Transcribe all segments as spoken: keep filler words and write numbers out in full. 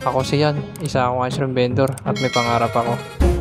Ako si Yan, isa akong ice cream vendor at may pangarap ako.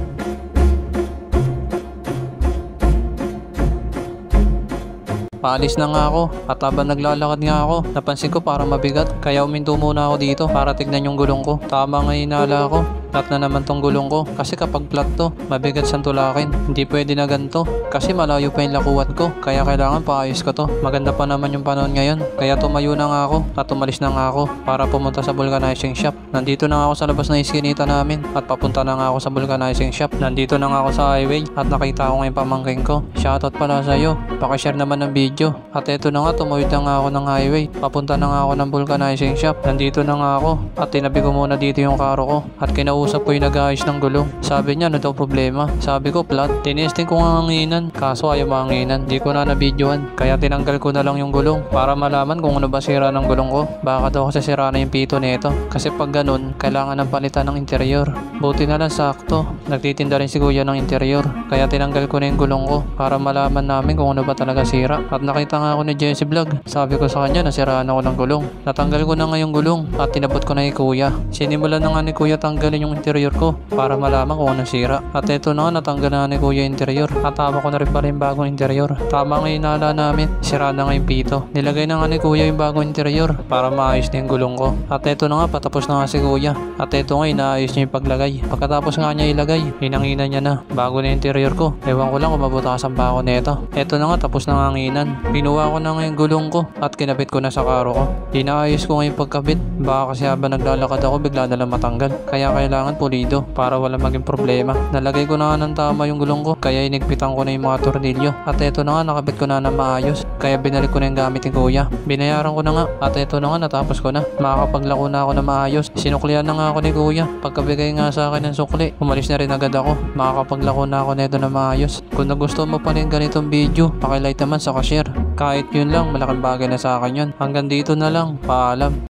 Paalis na nga ako at habang naglalakad nga ako, napansin ko parang mabigat kaya uminto muna ako dito para tignan yung gulong ko. Tama nga hinala ko, flat na naman tong gulong ko kasi kapag flat to, mabigat siyang tulakin. Hindi pwede na ganito kasi malayo pa yung lakuwat ko kaya kailangan paayos ko to. Maganda pa naman yung panahon ngayon kaya tumayo na nga ako at umalis na nga ako para pumunta sa vulcanizing shop. Nandito na nga ako sa labas na iskinita namin at papunta na nga ako sa vulcanizing shop. Nandito na nga ako sa highway at nakita ko nga yung pamangking ko. Shoutout pala sa'yo, pakishare naman ng video. At eto na nga, tumawid na nga ako ng highway. Papunta na nga ako ng vulcanizing shop. Nandito na nga ako at tinabi ko muna dito yung karo ko at kinausap ko yung nag-aayos ng gulong. Sabi niya, ano daw problema? Sabi ko, flat. Tinesting ko nga hanginan kaso ayaw mahanginan. Di ko na nabidyoan kaya tinanggal ko na lang yung gulong para malaman kung ano ba sira ng gulong ko. Baka daw kasi sira na yung pito nito kasi pag ganun, kailangan ng palitan ng interior. Buti na lang sakto, nagtitinda rin si kuya ng interior kaya tinanggal ko na yung gulong ko para malaman namin kung ano ba talaga sira. At nakita nga ako ni Jesse Vlog. Sabi ko sa kanya nasiraan ako ng gulong. Natanggal ko na nga yung gulong at tinabot ko na kay kuya. Sinimulan na nga ni kuya tanggalin yung interior ko para malaman kung anong sira. At eto na nga, natanggal na nga ni kuya yung interior. At tama ko na rin pala yung bagong interior. Tama nga yung nala namin, sira na nga yung pito. Nilagay na nga ni kuya yung bagong interior para maayos na yung gulong ko. At eto na nga, patapos na nga si kuya. At eto nga, inaayos niya yung paglagay. Pagkatapos nga niya ilagay, hinangina niya na bago na yung interior ko. Ewan ko lang kung mabutasan pa ako nito. Eto na nga, tapos na nga hanginan. Pinuha ko na nga yung gulong ko at kinabit ko na sa karo ko. Inaayos ko nga yung pagkabit. Baka kasi habang naglalakad ako bigla na lang matanggal. Kaya kailangan pulido para wala maging problema. Nalagay ko na nga ng tama yung gulong ko kaya inigpitan ko na yung mga tornilyo. At eto na nga, nakabit ko na na maayos. Kaya binalik ko na yung gamit ni kuya. Binayaran ko na nga at eto na nga, natapos ko na. Makakapaglako na ako na maayos. Sinuklian na nga ako ni kuya. Pagkabigay nga sa akin ng sukli, umalis na rin agad ako. Makakapaglako na ako nito na maayos. Kung nagustuhan mo pa rin ganitong video, pakilike naman sa share. Kahit yun lang, malaking bagay na sa akin yun. Hanggang dito na lang. Paalam.